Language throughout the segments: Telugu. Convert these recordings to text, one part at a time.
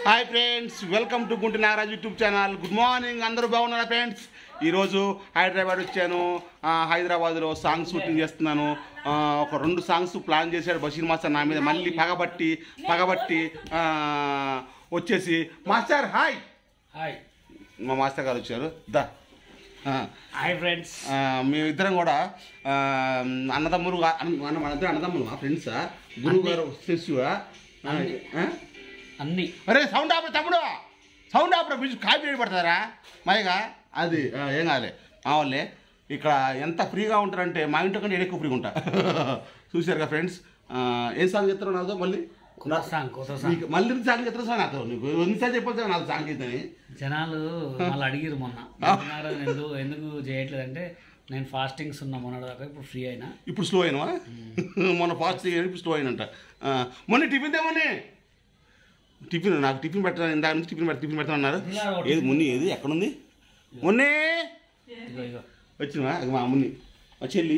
Hi friends, welcome to Gunti Nagaraju YouTube channel. Good morning, అందరూ బాగున్నారా ఫ్రెండ్స్? ఈరోజు హైదరాబాద్ వచ్చాను. హైదరాబాద్లో సాంగ్ షూటింగ్ చేస్తున్నాను. ఒక 2 సాంగ్స్ ప్లాన్ చేశాడు బషీర్ మాస్టర్ నా మీద. మళ్ళీ పగబట్టి వచ్చేసి మాస్టర్ హాయ్ హాయ్ మా మాస్టర్ గారు వచ్చారు. హాయ్ ఫ్రెండ్స్, మేమిద్దరం కూడా అన్నదమ్ములు. మన ఇద్దరు అన్నదమ్ములు మా ఫ్రెండ్సా? గురువు గారు శిష్యువా? అన్ని. అరే సౌండ్ ఆపరా తమ్ముడు, సౌండ్ ఆపరా. బిజు కాపీ పడతారా మైగా? అది ఏం కాలే మా వాళ్ళే. ఇక్కడ ఎంత ఫ్రీగా ఉంటారంటే మా ఇంట్లో కంటే ఎక్కువ ఫ్రీగా ఉంటా. చూసారుగా ఫ్రెండ్స్. ఏం సాంగ్ చెప్తారు నాతో? మళ్ళీ మళ్ళీ సాంగ్ చెప్తారు సార్ నాతో. నీకు ఎన్నిసార్లు చెప్పొచ్చు నాకు సాంగ్ చేద్దని. జనాలు మళ్ళీ అడిగిరు మొన్న ఎందుకు చేయట్లేదంటే నేను ఫాస్టింగ్స్ ఉన్నా మొన్న దాకా, ఇప్పుడు ఫ్రీ అయినా. ఇప్పుడు స్లో అయినా? మొన్న ఫాస్టింగ్ ఇప్పుడు స్లో అయినంట. మొన్న టిఫిన్ తేమని టిఫిన్ నాకు టిఫిన్ పెట్టాను. ఇందాక నుంచి టిఫిన్ పెడతాను అన్నారు. ఏది మున్ని? ఏది ఎక్కడుంది మున్ని? వచ్చినవా? మా మున్ని మా చెల్లి.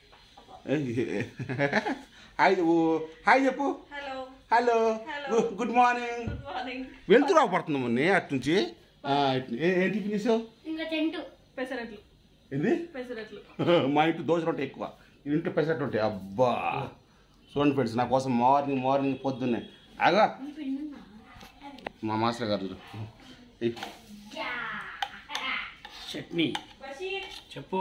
హాయ్ చెప్పు. Hello, good morning. వెళ్తురా పడుతుంది మున్ని అటు నుంచి. ఏం టిఫిన్ చేసావు? ఏంది? మా ఇంట్లో దోశ రొట్టె ఎక్కువ, ఇంట్లో పెసరట్టు ఉంటాయి. అబ్బా చూడండి ఫ్రెండ్స్, నా కోసం మార్నింగ్ పొద్దున్నే. ఆగా మా మాస్టర్ గారు చట్నీ చెప్పు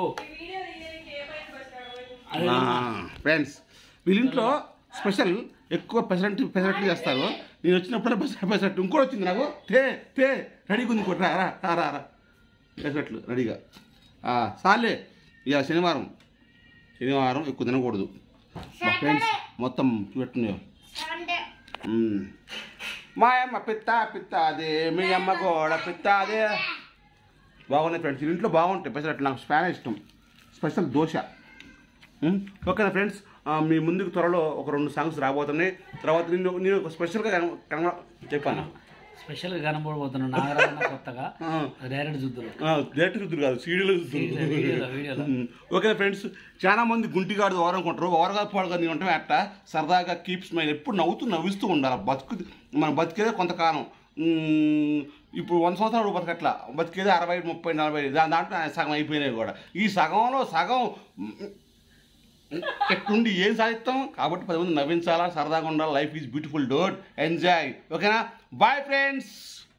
ఫ్రెండ్స్. వీళ్ళింట్లో స్పెషల్ ఎక్కువ పెసరట్టు చేస్తారు. నేను వచ్చినప్పుడు పెసరట్టు ఇంకోటి వచ్చింది నాకు. తే రెడీగా ఉంది. ఇంకోటి రా పెసరట్లు రెడీగా. సాలే ఇక శనివారం ఎక్కువ తినకూడదు మా ఫ్రెండ్స్. మొత్తం పెట్టున్నాయో. మా అమ్మ పిత్త అదే, మీ అమ్మ కూడా పిత్త అదే. బాగున్నాయి ఫ్రెండ్స్. ఇంట్లో బాగుంటాయి పెసరట్లు. నాకు స్పాన్ ఇష్టం. స్పెషల్ దోశ. ఓకేనా ఫ్రెండ్స్? మీ ముందుకు త్వరలో ఒక 2 సాంగ్స్ రాబోతున్నాయి. తర్వాత నేను ఒక స్పెషల్గా చెప్పాను. స్పెషల్గా కనబడబోతున్నాను నాగరాజు కొత్తగా. డైరెక్ట్ చూద్దురు కాదు, సీడీలో చూద్దురు. ఓకే ఫ్రెండ్స్, చాలా మంది గుంటిగాడు ఓరనుకుంటారు. ఓరగా పోడగా నేను ఉంటాం అట్ట సరదాగా కీప్ స్మైల్. ఎప్పుడు నవ్విస్తూ ఉండాలి. మనం బతికేదే కొంతకాలం. ఇప్పుడు 100 సంవత్సరాలు బతకట్లా, బతికేదే 60, 30, 40. దాంట్లో సగం అయిపోయినాయి కూడా. ఈ సగంలో సగం ఎట్టుండి ఏం సాధిస్తాం? కాబట్టి 10 మంది నవ్వించాలా, సరదాగా ఉండాలి. Life is beautiful. Don't enjoy. ఓకేనా? Bye friends.